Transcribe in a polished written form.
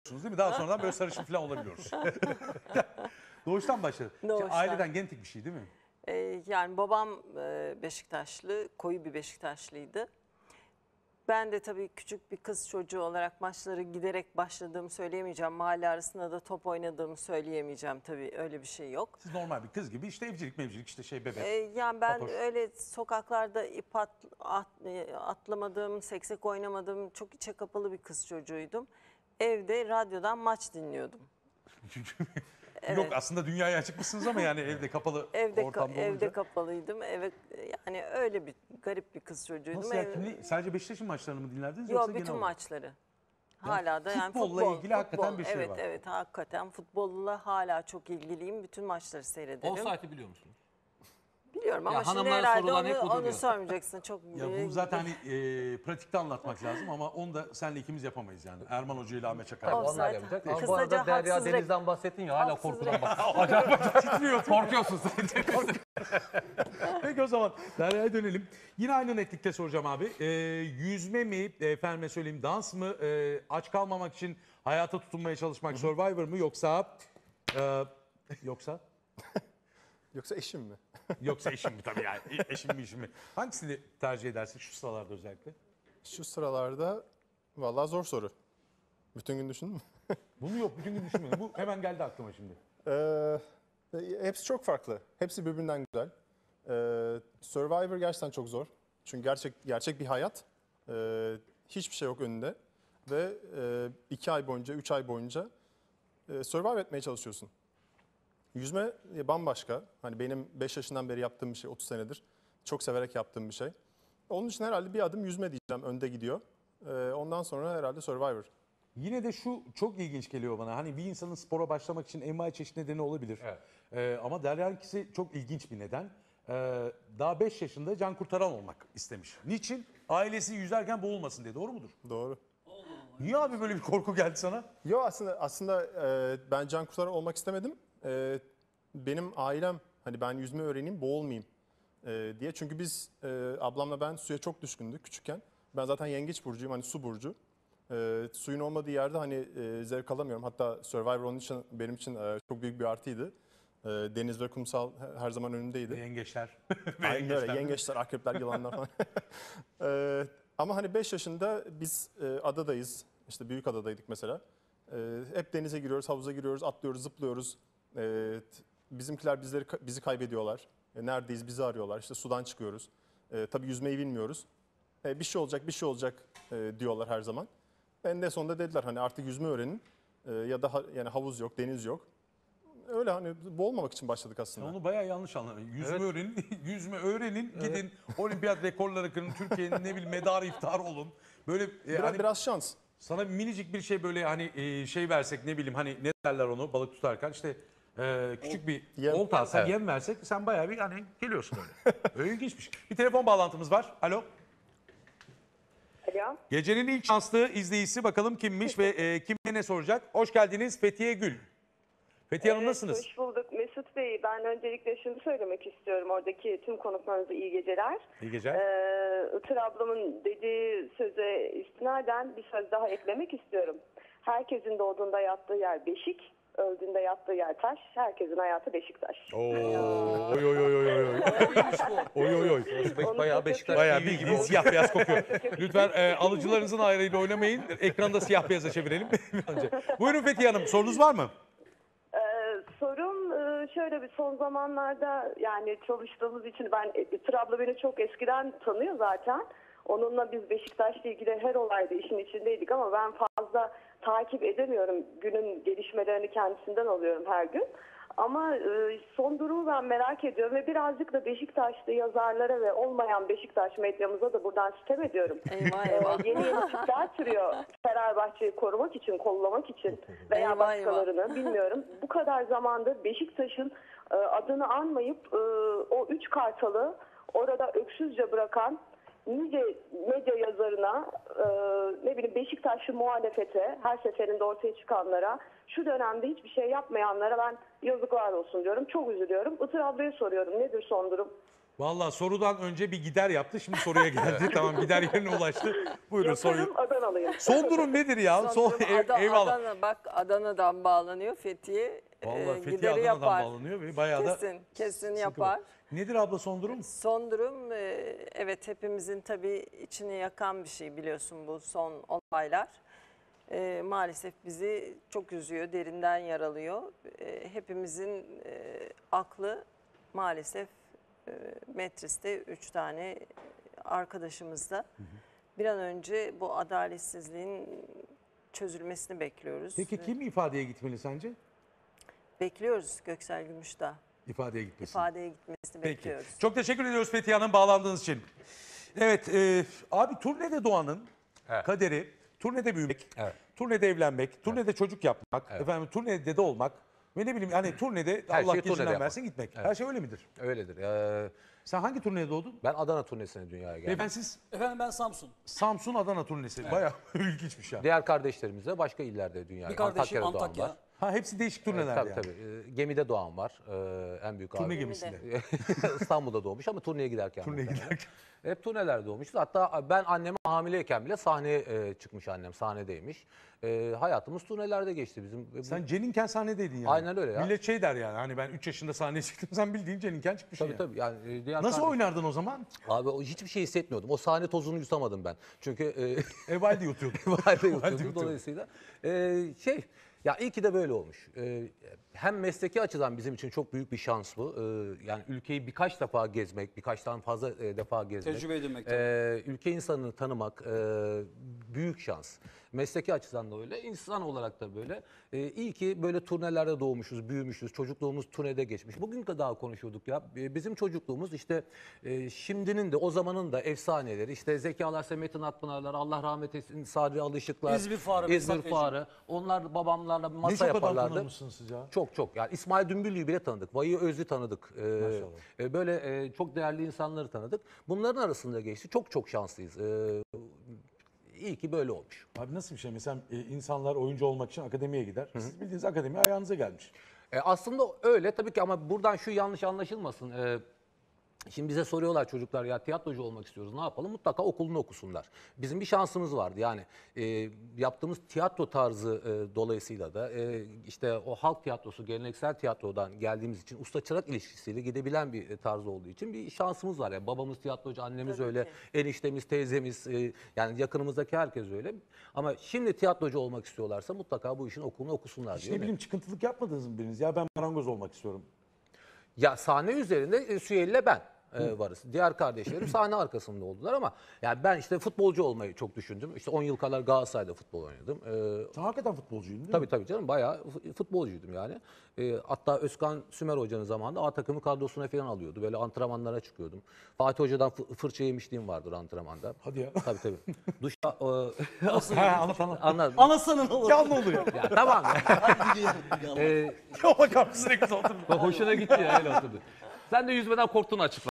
değil mi? Daha sonradan böyle sarışın falan olabiliyoruz. Doğuştan başladı. Doğuştan. Aileden genetik bir şey değil mi? Yani babam Beşiktaşlı, koyu bir Beşiktaşlıydı. Ben de tabii küçük bir kız çocuğu olarak maçları giderek başladığımı söyleyemeyeceğim. Mahalle arasında da top oynadığımı söyleyemeyeceğim tabii, öyle bir şey yok. Siz normal bir kız gibi işte evcilik mevcilik işte şey bebek. Yani ben Papoş. öyle sokaklarda ip atlamadım, seksek oynamadım. Çok içe kapalı bir kız çocuğuydum. Evde radyodan maç dinliyordum. Evet. Yok aslında dünyaya açıkmışsınız ama yani evde kapalı ortamda olunca. Evde kapalıydım. Yani öyle bir garip bir kız çocuğuydum. Nasıl ya? Sadece Beşiktaş'ın maçlarını mı dinlerdiniz Yok, yoksa genel bütün olarak? maçları. Hala da yani futbolla ilgili hakikaten bir şey evet, var. Evet, hakikaten futbolla hala çok ilgiliyim. Bütün maçları seyrederim. Offside'ı biliyor musunuz? Biliyorum ama Ya şimdi hanımlara herhalde sorulan hep onu budur ya. sormayacaksın. Çok Ya bunu zaten hani, pratikte anlatmak lazım ama onu da senle ikimiz yapamayız yani. Erman Hoca ile Ahmet Çakar. Offside. Onlar yapacak. Ama bu Kısaca arada Derya haksız Deniz'den bahsettin ya hala haksız korkudan bak. Acayip Titriyor. korkuyorsun sen. Peki o zaman Derya'ya dönelim. Yine aynı netlikte soracağım abi. Yüzme mi, efendime söyleyeyim dans mı, aç kalmamak için hayata tutunmaya çalışmak, Survivor mı yoksa... yoksa? Yoksa eşim mi? Yoksa eşim mi tabii yani. Eşim mi işim mi? Hangisini tercih edersin şu sıralarda özellikle? Şu sıralarda vallahi zor soru. Bütün gün düşündün mü? Bunu yok bütün gün düşünmedim. Bu hemen geldi aklıma şimdi. Hepsi çok farklı. Hepsi birbirinden güzel. Survivor gerçekten çok zor. Çünkü gerçek bir hayat. Hiçbir şey yok önünde. Ve 2 ay boyunca, 3 ay boyunca survive etmeye çalışıyorsun. Yüzme bambaşka. Hani benim 5 yaşından beri yaptığım bir şey, 30 senedir. Çok severek yaptığım bir şey. Onun için herhalde bir adım yüzme diyeceğim, önde gidiyor. Ondan sonra herhalde Survivor. Yine de şu çok ilginç geliyor bana. Hani bir insanın spora başlamak için envai çeşit nedeni olabilir. Evet. Ama Derya'nkisi çok ilginç bir neden. Daha 5 yaşında can kurtaran olmak istemiş. Niçin? Ailesi yüzerken boğulmasın diye. Doğru mudur? Doğru. Niye abi böyle bir korku geldi sana? Yo aslında ben can kurtaran olmak istemedim. Benim ailem hani ben yüzme öğreneyim, boğulmayayım diye. Çünkü biz ablamla ben suya çok düşkündük küçükken. Ben zaten yengeç burcuyum, hani su burcu. Suyun olmadığı yerde hani zevk alamıyorum. Hatta Survivor onun için benim için çok büyük bir artıydı. Deniz ve kumsal her zaman önümdeydi. Yengeçler. Aynen öyle. Yengeçler, akrepler, yılanlar falan. Ama hani 5 yaşında biz adadayız. İşte büyük adadaydık mesela. Hep denize giriyoruz, havuza giriyoruz, atlıyoruz, zıplıyoruz. Bizimkiler bizi kaybediyorlar. Neredeyiz bizi arıyorlar. İşte sudan çıkıyoruz. Tabii yüzmeyi bilmiyoruz. Bir şey olacak, bir şey olacak diyorlar her zaman. En de sonunda dediler hani artık yüzme öğrenin. Ya da yani havuz yok, deniz yok. Öyle hani boğulmamak için başladık aslında. Onu bayağı yanlış anladın. Yüzme Evet. öğrenin, yüzme öğrenin, gidin olimpiyat rekorları kırın, Türkiye'nin ne bileyim medarı iftar olun. Böyle hani Biraz şans. sana minicik bir şey böyle hani şey versek ne bileyim hani ne derler onu balık tutarken işte küçük bir Yem. olta alsak Evet. yem versek sen bayağı bir hani geliyorsun öyle. Öyle ilginçmiş. Bir telefon bağlantımız var. Alo. Alo. Gecenin ilk şanslı izleyicisi bakalım kimmiş ve kime ne soracak? Hoş geldiniz Fethiye Gül. Fethiye Hanım nasılsınız? Hoş bulduk Mesut Bey. Ben öncelikle şunu söylemek istiyorum. Oradaki tüm konuklarınıza iyi geceler. İyi geceler. Itır ablamın dediği söze istinaden bir söz daha eklemek istiyorum. Herkesin doğduğunda yattığı yer beşik, öldüğünde yattığı yer taş. Herkesin hayatı Beşiktaş. Oy oy oy oy oy oy. Oy oy oy. Bayağı Beşiktaş Bayağı TV bildiğin gibi oldu. siyah beyaz kokuyor. Lütfen alıcılarınızın ayrıyla oynamayın. Ekranda siyah beyaza çevirelim. Önce. Buyurun Fethiye Hanım sorunuz var mı? Sorum şöyle bir son zamanlarda yani çalıştığımız için Itır abla beni çok eskiden tanıyor zaten. Onunla biz Beşiktaş'la ilgili her olayda işin içindeydik ama ben fazla takip edemiyorum. Günün gelişmelerini kendisinden alıyorum her gün. Ama son durumu ben merak ediyorum ve birazcık da Beşiktaşlı yazarlara ve olmayan Beşiktaş medyamıza da buradan sitem ediyorum. Eyvah eyvah. Yeni tipler türüyor Fenerbahçe'yi korumak için, kollamak için veya Eyvah, başkalarını bilmiyorum. Bu kadar zamandır Beşiktaş'ın adını anmayıp o 3 kartalı orada öksüzce bırakan nice medya yazarına, ne bileyim Beşiktaşlı muhalefete, her seferinde ortaya çıkanlara, şu dönemde hiçbir şey yapmayanlara ben yazıklar olsun diyorum. Çok üzülüyorum. Itır ablaya soruyorum. Nedir son durum? Vallahi sorudan önce bir gider yaptı. Şimdi soruya geldi. Tamam, gider yerine ulaştı. Buyurun soruyu. Yaparım, Adanalıyım. Son durum nedir ya? Son durum Eyvallah. Adana, bak Adana'dan bağlanıyor Fethiye. Vallahi Fethi Gideri Adana'dan yapar. bağlanıyor ve bayağı da Kesin sıkı yapar. var. Nedir abla son durum? Son durum evet hepimizin tabii içini yakan bir şey biliyorsun bu son olaylar. Maalesef bizi çok üzüyor, derinden yaralıyor. Hepimizin aklı maalesef Metris'te 3 tane arkadaşımızda. Bir an önce bu adaletsizliğin çözülmesini bekliyoruz. Peki kim ifadeye gitmeli sence? Bekliyoruz Göksel Gümüşdağ. İfadeye gitmesi. İfadeye gitmesini Peki. bekliyoruz. Çok teşekkür ediyoruz Fethi Hanım bağlandığınız için. Evet, abi turnede doğanın kaderi, turnede büyümek, turnede evlenmek, turnede çocuk yapmak, efendim turnede dede olmak ve ne bileyim hani turnede Her Allah şeyi turnede gecinden yapmak. versin gitmek. Her şey öyle midir? Öyledir. Sen hangi turnede doğdun? Ben Adana turnesine dünyaya geldim. Beyefendi siz Efendim ben Samsun. Samsun Adana turnesi. Bayağı ilginçmiş ya. Diğer kardeşlerimiz de başka illerde dünyaya. Bir kardeşim Antakya'da doğan Antakya. var. Ha hepsi değişik turneler Tabii yani. tabii. Gemide doğan var. En büyük Turne abi. gemisinde. İstanbul'da doğmuş ama turneye giderken. Turneye muhtemelen. giderken. Hep turnelerde doğmuşuz. Hatta ben anneme hamileyken bile sahneye çıkmış annem. Sahnedeymiş. Hayatımız turnelerde geçti bizim. Sen Ceninken sahnedeydin yani. Aynen öyle ya. Millet şey der yani hani ben 3 yaşında sahneye çıktım sen bildiğin Ceninken çıkmışsın Tabii yani. tabii. Yani diğer Nasıl kardeş- oynardın o zaman? Abi hiçbir şey hissetmiyordum. O sahne tozunu yutamadım ben. Çünkü Evvalde yutuyordun. Valide yutuyordum yutuyordun. dolayısıyla. Ya iyi ki de böyle olmuş. Hem mesleki açıdan bizim için çok büyük bir şans bu. Yani ülkeyi birkaç defa gezmek, birkaçtan fazla defa gezmek. Tecrübe edinmek Ülke insanını tanımak büyük şans. Mesleki açıdan da öyle, insan olarak da böyle. İyi ki böyle turnelerde doğmuşuz, büyümüşüz. Çocukluğumuz turnede geçmiş. Bugün de daha konuşuyorduk ya. Bizim çocukluğumuz işte şimdinin de o zamanın da efsaneleri. İşte Zeki Alasya, Metin Akpınarlar, Allah rahmet eylesin, Sadri Alışıklar, İzmir Farı, İzmir Mesut Farı. Onlar babamlarla bir Ne masa çok adam yaparlardı. tanımışsınız siz ya. Çok. Yani İsmail Dümbüllü'yü bile tanıdık. Vahiy Özlü tanıdık. Böyle çok değerli insanları tanıdık. Bunların arasında geçti. Çok şanslıyız. İyi ki böyle olmuş. Abi nasıl bir şey? Mesela insanlar oyuncu olmak için akademiye gider. Siz bildiğiniz akademi ayağınıza gelmiş. Aslında öyle tabii ki ama buradan şu yanlış anlaşılmasın. Şimdi bize soruyorlar çocuklar ya tiyatrocu olmak istiyoruz ne yapalım? Mutlaka okulunu okusunlar. Bizim bir şansımız vardı yani yaptığımız tiyatro tarzı dolayısıyla da işte o halk tiyatrosu, geleneksel tiyatrodan geldiğimiz için usta çırak ilişkisiyle gidebilen bir tarz olduğu için bir şansımız var. Yani babamız tiyatrocu, annemiz Tabii öyle, ki. eniştemiz, teyzemiz yani yakınımızdaki herkes öyle. Ama şimdi tiyatrocu olmak istiyorlarsa mutlaka bu işin okulunu okusunlar Hiç diyor. ne bileyim çıkıntılık yapmadınız mı biriniz? Ya ben marangoz olmak istiyorum. Ya sahne üzerinde Süheyl'le ben varız. Diğer kardeşlerim sahne arkasında oldular ama yani ben işte futbolcu olmayı çok düşündüm. İşte 10 yıl kadar Galatasaray'da futbol oynadım. Sen hakikaten futbolcuydun değil mi? Tabii canım bayağı futbolcuydum yani. Hatta Özkan Sümer Hoca'nın zamanında A takımı kadrosuna falan alıyordu. Böyle antrenmanlara çıkıyordum. Fatih Hoca'dan fırça yemişliğim vardır antrenmanda. Hadi ya. Tabii. Duşta Ha anlat. anladım. Anasının oğlu. Ya ne oluyor? Ya tamam. Ya bakar mısın ne güzel oturdu. Hoşuna gitti ya öyle oturdu. Sen de yüzmeden korktuğunu açıkla.